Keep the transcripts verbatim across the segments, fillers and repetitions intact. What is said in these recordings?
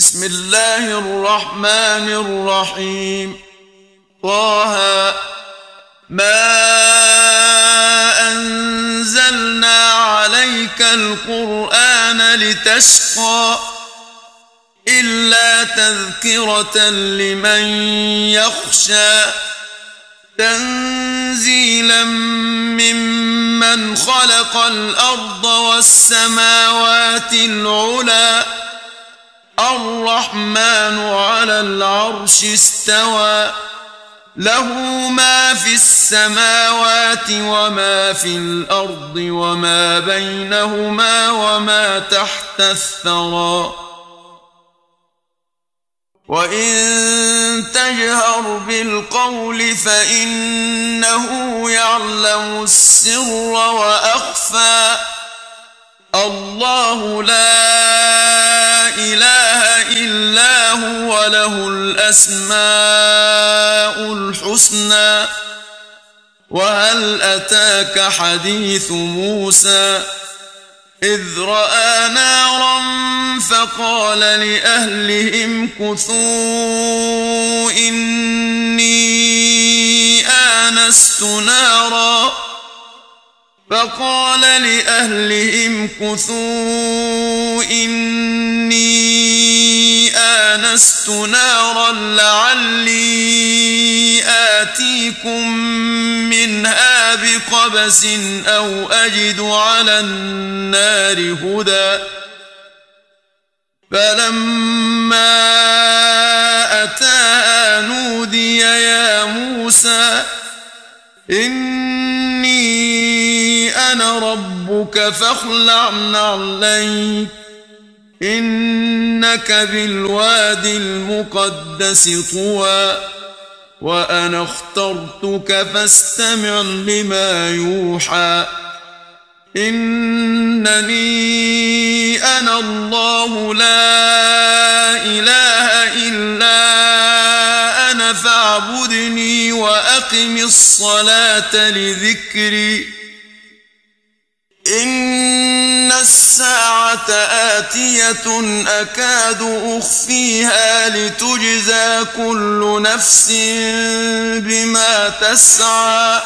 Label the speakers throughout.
Speaker 1: بسم الله الرحمن الرحيم. طه ما أنزلنا عليك القرآن لتشقى إلا تذكرة لمن يخشى تنزيلا ممن خلق الأرض والسماوات العلى الرحمن على العرش استوى له ما في السماوات وما في الأرض وما بينهما وما تحت الثرى وإن تجهر بالقول فإنه يعلم السر وأخفى الله لا إله إلا هو له الأسماء الحسنى. وهل أتاك حديث موسى إذ رأى نارا فقال لأهلهم كثوا إني آنست نارا فقال لأهلهم كثوا إني آنست نارا لعلي آتيكم منها بقبس أو أجد على النار هدى فلما أتاها نودي يا موسى إني أنا ربك فاخلع نعليك إنك بالواد المقدس طوى وأنا اخترتك فاستمع لما يوحى إنني أنا الله لا إله إلا أنا فاعبدني وأقم الصلاة لذكري إن الساعة آتية أكاد أخفيها لتجزى كل نفس بما تسعى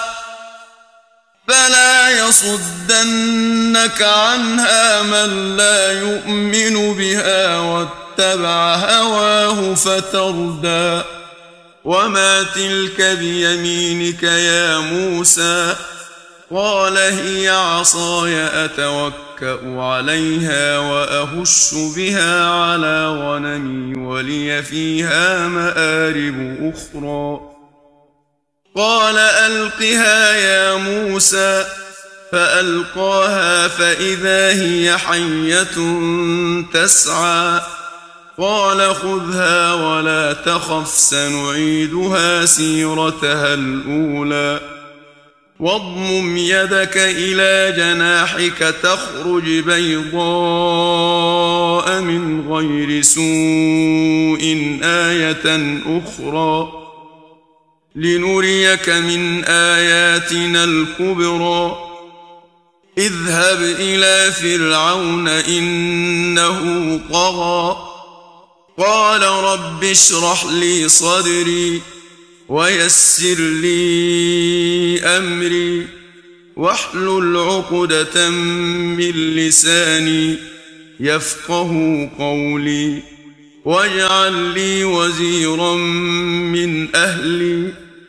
Speaker 1: فلا يصدنك عنها من لا يؤمن بها واتبع هواه فتردى وما تلك بيمينك يا موسى قال هي عصاي أتوكأ عليها وأهش بها على غنمي ولي فيها مآرب أخرى قال ألقها يا موسى فألقاها فإذا هي حية تسعى قال خذها ولا تخف سنعيدها سيرتها الأولى واضمم يدك إلى جناحك تخرج بيضاء من غير سوء آية أخرى لنريك من آياتنا الكبرى اذهب إلى فرعون إنه طغى قال رب اشرح لي صدري ويسر لي أمري واحلل عقدة من لساني يفقه قولي واجعل لي وزيرا من أهلي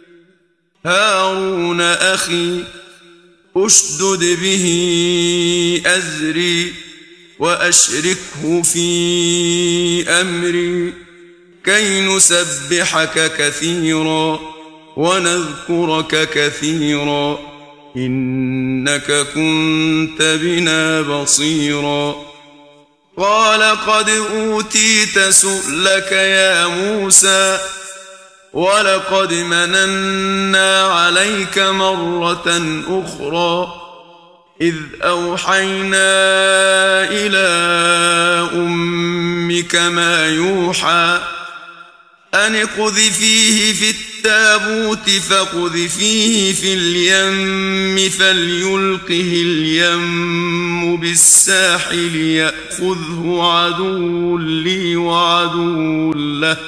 Speaker 1: هارون أخي أشدد به أزري وأشركه في أمري كي نسبحك كثيرا ونذكرك كثيرا إنك كنت بنا بصيرا قال قد أوتيت سؤلك يا موسى ولقد مننا عليك مرة أخرى إذ أوحينا إلى أمك ما يوحى أن اقذفيه في التنين التابوت فاقذفيه في اليم فليلقه اليم بالساحل يأخذه عدو لي وعدو له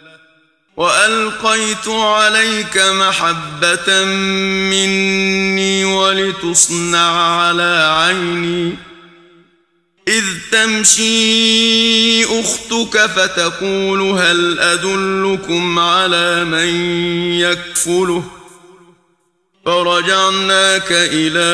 Speaker 1: وألقيت عليك محبة مني ولتصنع على عيني إذ تمشي أختك فتقول هل أدلكم على من يكفله فرجعناك إلى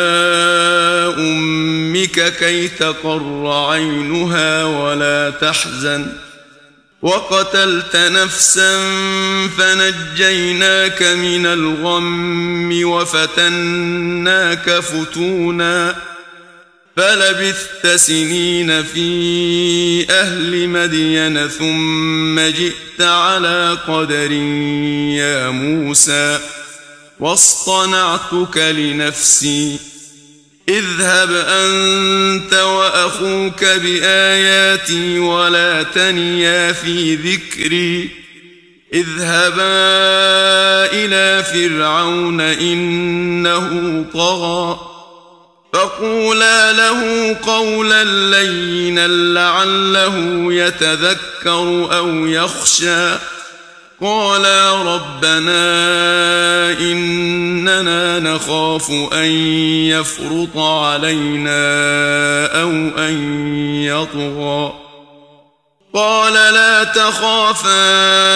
Speaker 1: أمك كي تقر عينها ولا تحزن وقتلت نفسا فنجيناك من الغم وفتناك فتونا فلبثت سنين في أهل مدين ثم جئت على قدر يا موسى واصطنعتك لنفسي اذهب أنت وأخوك بآياتي ولا تنيا في ذكري اذهبا إلى فرعون إنه طغى فقولا له قولا لينا لعله يتذكر أو يخشى قالا ربنا إننا نخاف أن يفرط علينا أو أن يطغى قال لا تخافا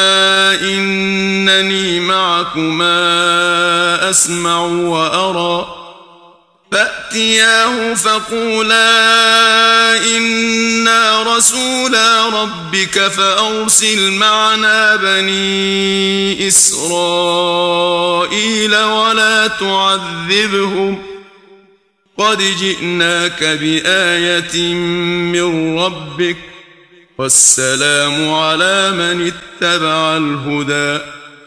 Speaker 1: إنني معكما أسمع وأرى فأتياه فقولا إنا رسولا ربك فأرسل معنا بني إسرائيل ولا تعذبهم قد جئناك بآية من ربك والسلام على من اتبع الهدى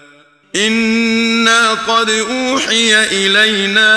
Speaker 1: إنا قد أوحي إلينا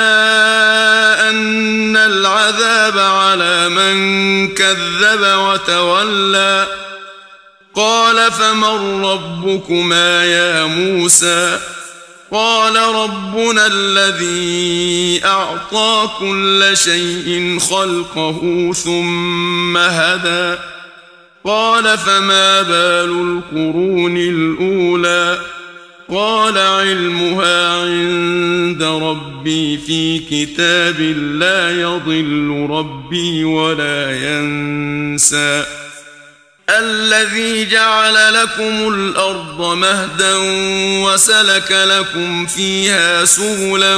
Speaker 1: أن العذاب على من كذب وتولى قال فمن ربكما يا موسى قال ربنا الذي أعطى كل شيء خلقه ثم هدى قال فما بال القرون الأولى قال علمها عند ربي في كتاب لا يضل ربي ولا ينسى الذي جعل لكم الأرض مهدا وسلك لكم فيها سبلا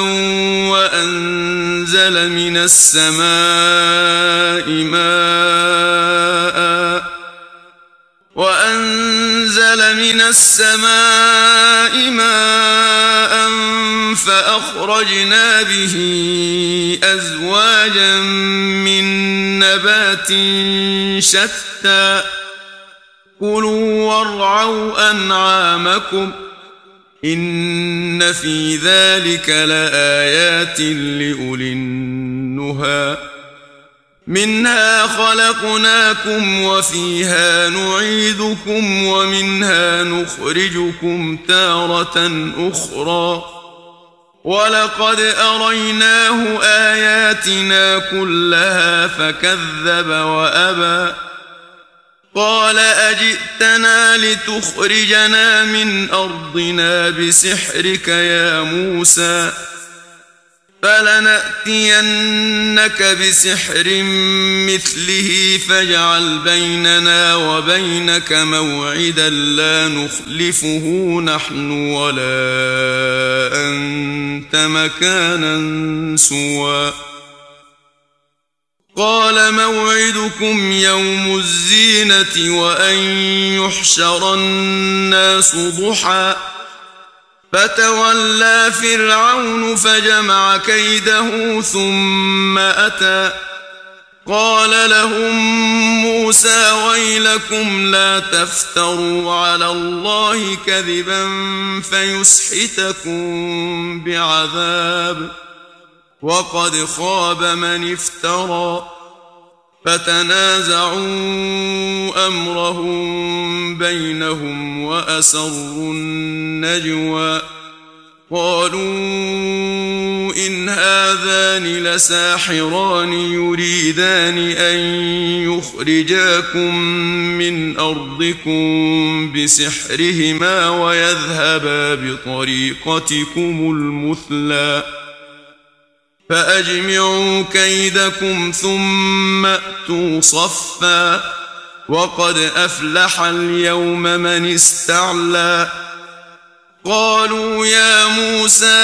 Speaker 1: وأنزل من السماء ماء وأنزل من السماء ماء فأخرجنا به أزواجا من نبات شتى كلوا وارعوا أنعامكم إن في ذلك لآيات لأولي النهى منها خلقناكم وفيها نعيدكم ومنها نخرجكم تارة أخرى ولقد أريناه آياتنا كلها فكذب وأبى قال أجئتنا لتخرجنا من أرضنا بسحرك يا موسى فلنأتينك بسحر مثله فاجعل بيننا وبينك موعدا لا نخلفه نحن ولا أنت مكانا سوى قال موعدكم يوم الزينة وأن يحشر الناس ضحى فتولى فرعون فجمع كيده ثم أتى قال لهم موسى ويلكم لا تفتروا على الله كذبا فيسحتكم بعذاب وقد خاب من افترى فتنازعوا أمرهم بينهم وأسروا النجوى قالوا إن هذان لساحران يريدان أن يخرجاكم من أرضكم بسحرهما ويذهبا بطريقتكم المثلى فأجمعوا كيدكم ثم أتوا صفا وقد أفلح اليوم من استعلى قالوا يا موسى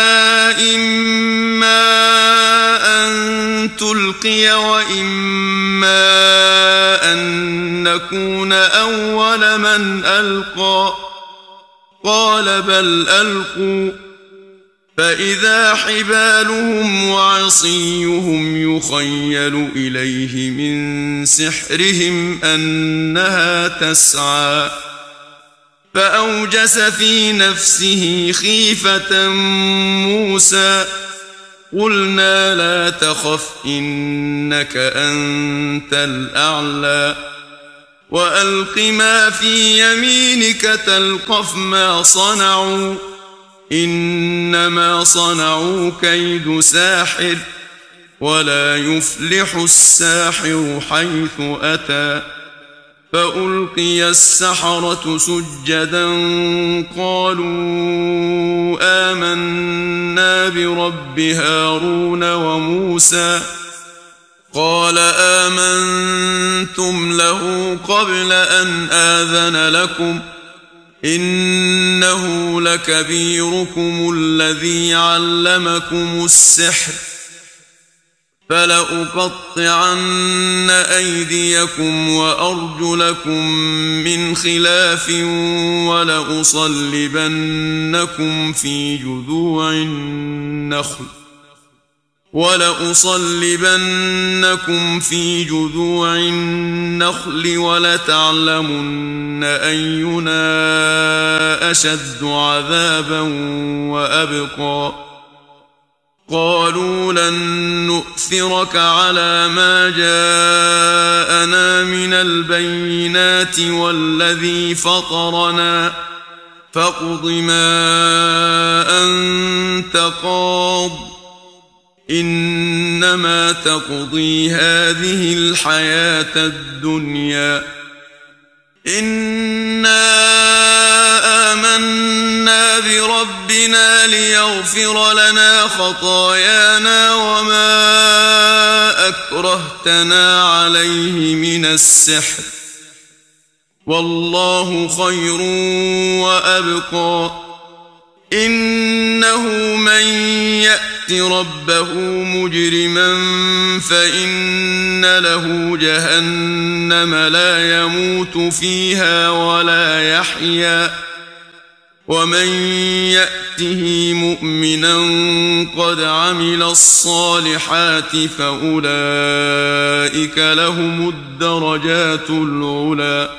Speaker 1: إما أن تلقي وإما أن نكون أول من ألقى قال بل ألقوا فإذا حبالهم وعصيهم يخيل إليه من سحرهم أنها تسعى فأوجس في نفسه خيفة موسى قلنا لا تخف إنك أنت الأعلى وألق ما في يمينك تلقف ما صنعوا إنما صنعوا كيد ساحر ولا يفلح الساحر حيث أتى فألقي السحرة سجدا قالوا آمنا برب هارون وموسى قال آمنتم له قبل أن آذن لكم إنه لكبيركم الذي علمكم السحر فلأقطعن أيديكم وأرجلكم من خلاف ولأصلبنكم في جذوع النخل ولأصلبنكم في جذوع النخل ولتعلمن أينا أشد عذابا وأبقى قالوا لن نؤثرك على ما جاءنا من البينات والذي فطرنا فاقض ما أنت قاض إنما تقضي هذه الحياة الدنيا إنا آمنا بربنا ليغفر لنا خطايانا وما أكرهتنا عليه من السحر والله خير وأبقى إنه من يأت ربه مجرما فإن له جهنم لا يموت فيها ولا يحيا ومن يأته مؤمنا قد عمل الصالحات فأولئك لهم الدرجات العلى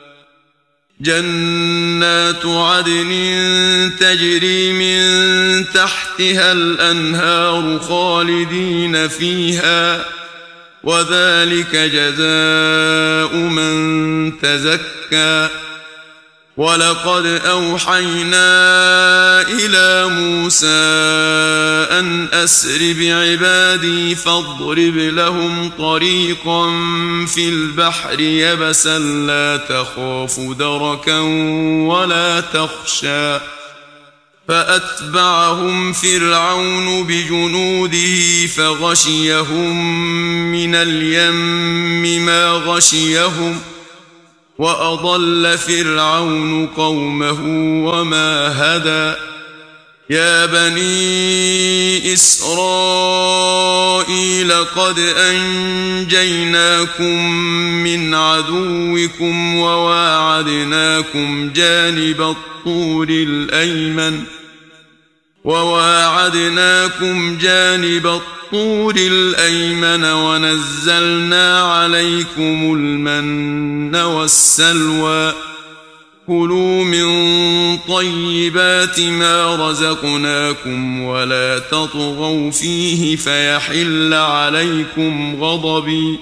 Speaker 1: جنات عدن تجري من تحتها الأنهار خالدين فيها وذلك جزاء من تزكى ولقد أوحينا إلى موسى أن أسر بعبادي فاضرب لهم طريقا في البحر يبسا لا تخاف دركا ولا تخشى فأتبعهم فرعون بجنوده فغشيهم من اليم ما غشيهم وأضل فرعون قومه وما هدى يا بني إسرائيل قد أنجيناكم من عدوكم وواعدناكم جانب الطور الأيمن وواعدناكم جانب الطور الأيمن ونزلنا عليكم المن والسلوى كلوا من طيبات ما رزقناكم ولا تطغوا فيه فيحل عليكم غضبي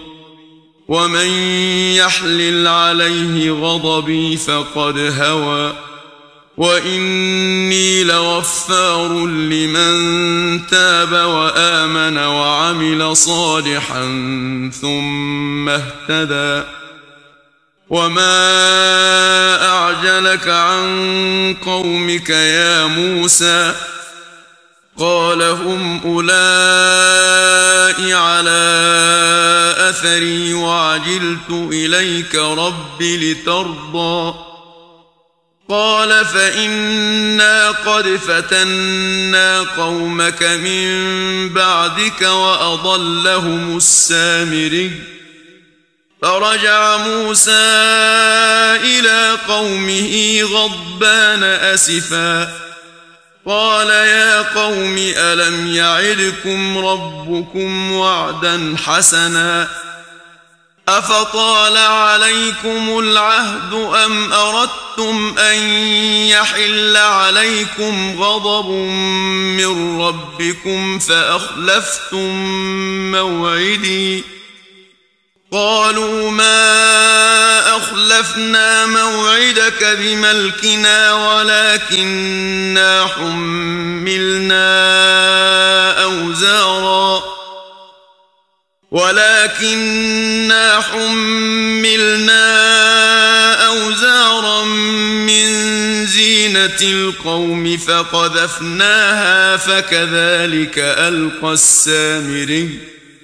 Speaker 1: ومن يحلل عليه غضبي فقد هوى وإني لغفار لمن تاب وآمن وعمل صالحا ثم اهتدى. وما أعجلك عن قومك يا موسى؟ قال هم أولئك على أثري وعجلت إليك رب لترضى. قال فإنا قد فتنا قومك من بعدك وأضلهم السامري. فرجع موسى إلى قومه غضبان أسفا قال يا قوم ألم يعدكم ربكم وعدا حسنا أفطال عليكم العهد أم أردتم أن يحل عليكم غضب من ربكم فأخلفتم موعدي؟ قالوا ما أخلفنا موعدك بملكنا ولكننا حملنا أوزارا ولكننا حملنا أوزارا من زينة القوم فقذفناها فكذلك ألقى السامري.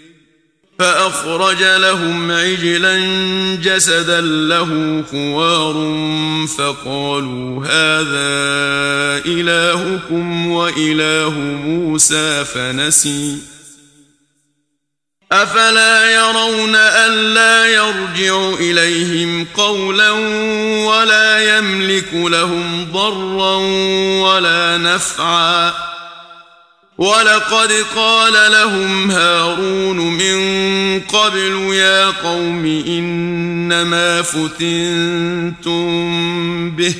Speaker 1: فأخرج لهم عجلا جسدا له خوار فقالوا هذا إلهكم وإله موسى فنسي. أفلا يرون ألا يرجع إليهم قولا ولا يملك لهم ضرا ولا نفعا؟ ولقد قال لهم هارون من قبل يا قوم إنما فتنتم به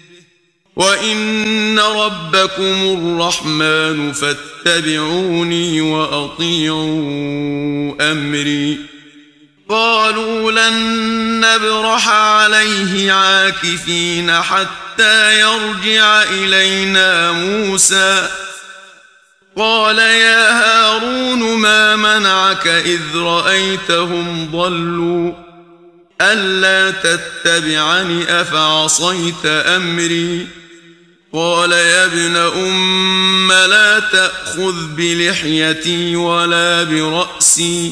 Speaker 1: وإن ربكم الرحمن فاتبعوني وأطيعوا أمري. قالوا لن نبرح عليه عاكفين حتى يرجع إلينا موسى. قال يا هارون ما منعك إذ رأيتهم ضلوا ألا تتبعني أفعصيت أمري؟ قال يا ابن أم لا تأخذ بلحيتي ولا برأسي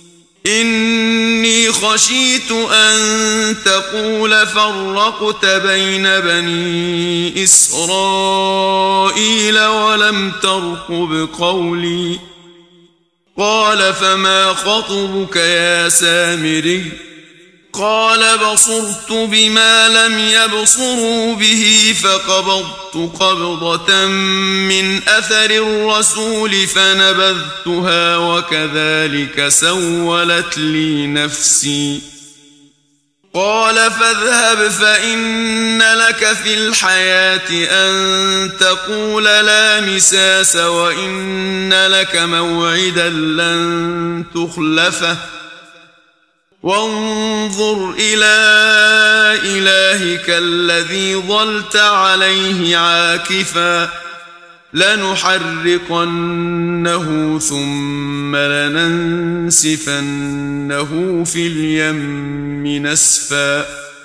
Speaker 1: إني خشيت أن تقول فرقت بين بني إسرائيل ولم ترقب قولي. قال فما خطبك يا سامري؟ قال بصرت بما لم يبصروا به فقبضت قبضة من أثر الرسول فنبذتها وكذلك سولت لي نفسي. قال فاذهب فإن لك في الحياة أن تقول لا مساس وإن لك موعدا لن تخلفه وانظر إلى إلهك الذي ظلت عليه عاكفا لنحرقنه ثم لننسفنه في اليم نسفا.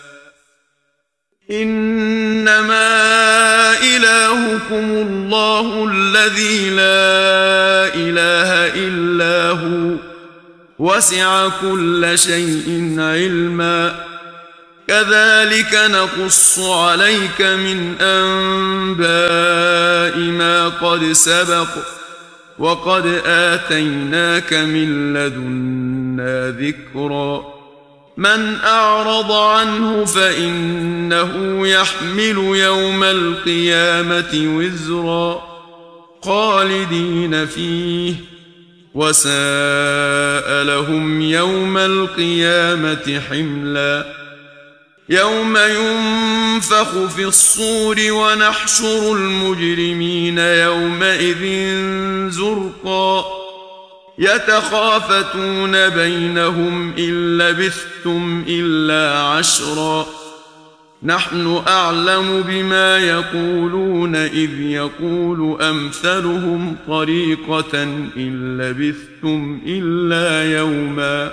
Speaker 1: إنما إلهكم الله الذي لا إله إلا هو وسع كل شيء علما. كذلك نقص عليك من أنباء ما قد سبق وقد آتيناك من لدنا ذكرا. من أعرض عنه فإنه يحمل يوم القيامة وزرا خالدين فيه وساء لهم يوم القيامة حملا. يوم ينفخ في الصور ونحشر المجرمين يومئذ زرقا يتخافتون بينهم إن لبثتم إلا عشرا نحن أعلم بما يقولون إذ يقول أمثلهم طريقة إن لبثتم إلا يوما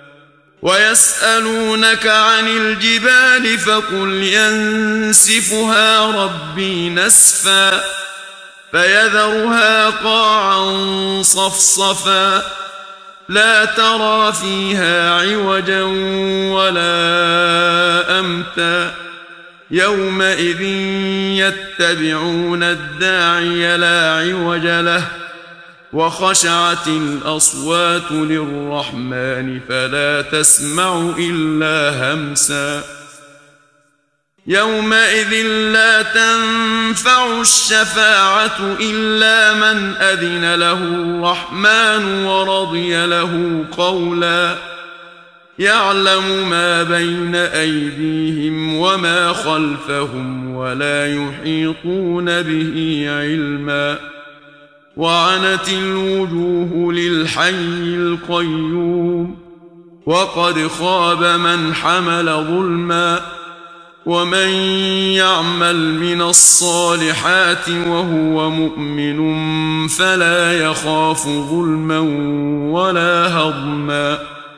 Speaker 1: ويسألونك عن الجبال فقل ينسفها ربي نسفا فيذرها قاعا صفصفا لا ترى فيها عوجا ولا أمتا يومئذ يتبعون الداعي لا عوج له وخشعت الأصوات للرحمن فلا تسمع إلا همسا يومئذ لا تنفع الشفاعة إلا من أذن له الرحمن ورضي له قولا يعلم ما بين أيديهم وما خلفهم ولا يحيطون به علما وعنت الوجوه للحي القيوم وقد خاب من حمل ظلما ومن يعمل من الصالحات وهو مؤمن فلا يخاف ظلما ولا هضما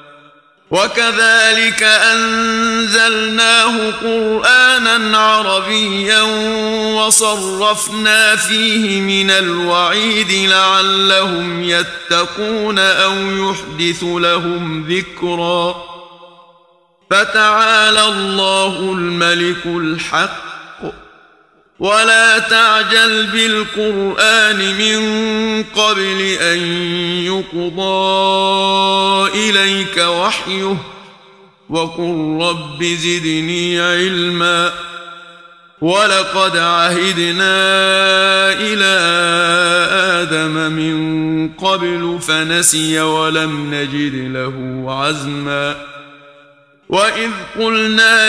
Speaker 1: وكذلك أنزلناه قرآنا عربيا وصرفنا فيه من الوعيد لعلهم يتقون أو يحدث لهم ذكرا فتعالى الله الملك الحق ولا تعجل بالقرآن من قبل أن يقضى إليك وحيه وقل رب زدني علما ولقد عهدنا إلى آدم من قبل فنسي ولم نجد له عزما وإذ قلنا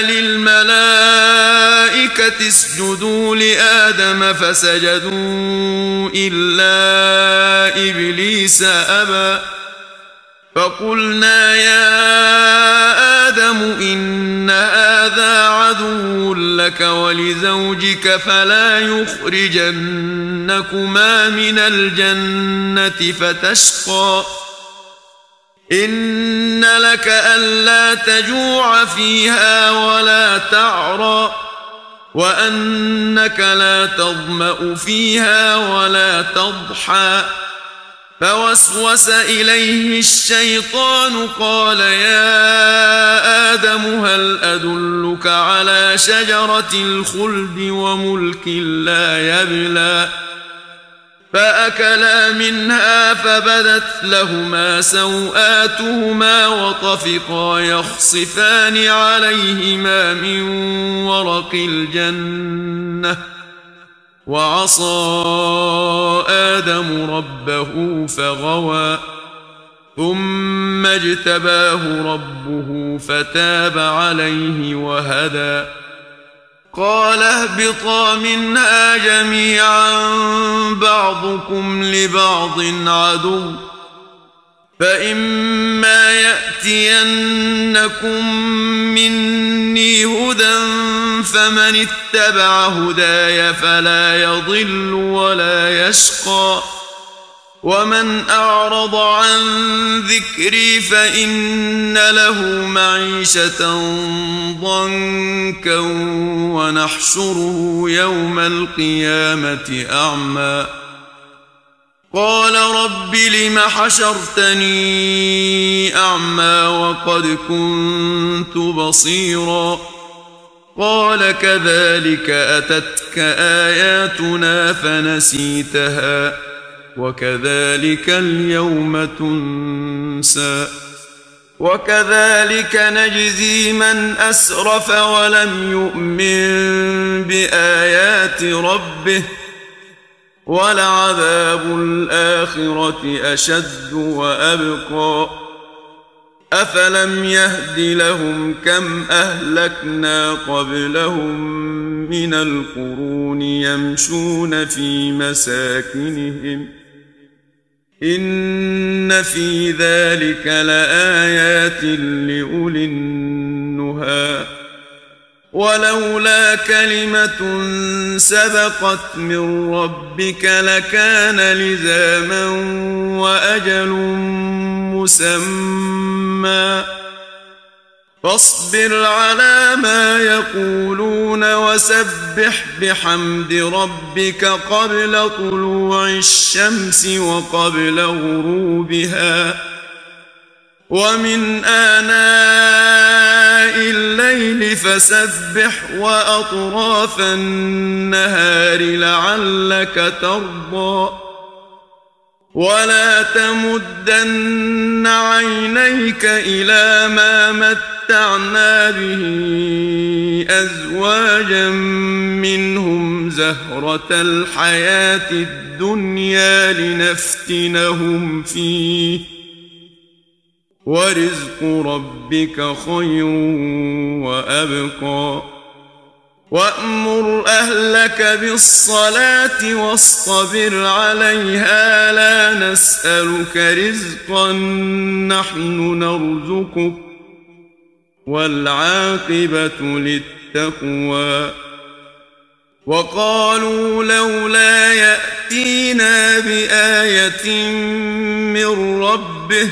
Speaker 1: للملائكة اسجدوا لآدم فسجدوا إلا إبليس أبى فقلنا يا آدم إن هذا عدو لك ولزوجك فلا يخرجنكما من الجنة فتشقى إن لك ألا تجوع فيها ولا تعرى وأنك لا تظمأ فيها ولا تضحى فوسوس إليه الشيطان قال يا آدم هل أدلك على شجرة الخلد وملك لا يبلى فأكلا منها فبدت لهما سوآتهما وطفقا يخصفان عليهما من ورق الجنة وعصى آدم ربه فغوى ثم اجتباه ربه فتاب عليه وهدى قال اهبطا منها جميعا بعضكم لبعض عدو فإما يأتينكم مني هدى فمن اتبع هداي فلا يضل ولا يشقى ومن أعرض عن ذكري فإن له معيشة ضنكا ونحشره يوم القيامة أعمى قال رب لم حشرتني أعمى وقد كنت بصيرا قال كذلك أتتك آياتنا فنسيتها وكذلك اليوم تنسى وكذلك نجزي من أسرف ولم يؤمن بآيات ربه ولعذاب الآخرة أشد وأبقى أفلم يهد لهم كم أهلكنا قبلهم من القرون يمشون في مساكنهم إن في ذلك لآيات لأولي النهى ولولا كلمة سبقت من ربك لكان لزاما وأجل مسمى فاصبر على ما يقولون وسبح بحمد ربك قبل طلوع الشمس وقبل غروبها ومن آناء الليل فسبح وأطراف النهار لعلك ترضى ولا تمدن عينيك إلى ما متعنا به أزواجا منهم زهرة الحياة الدنيا لنفتنهم فيه ورزق ربك خير وأبقى وأمر أهلك بالصلاة واصطبر عليها لا نسألك رزقا نحن نرزقك والعاقبة للتقوى وقالوا لولا يأتينا بآية من ربه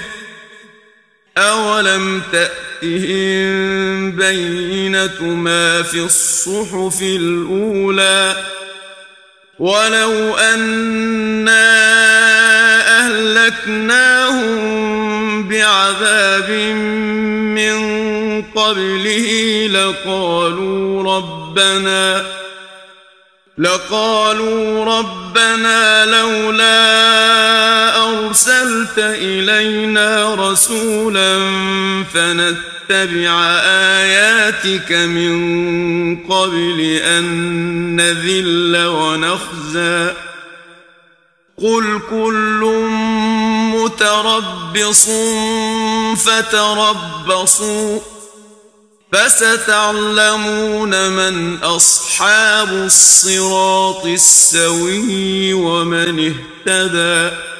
Speaker 1: أولم تأتهم بينة ما في الصحف الأولى ولو أنا أهلكناهم بعذاب من قبله لقالوا ربنا لقالوا ربنا لولا أرسلت إلينا رسولا فنتبع آياتك من قبل أن نذل ونخزى قل كل متربص فتربصوا فستعلمون من أصحاب الصراط السوي ومن اهتدى.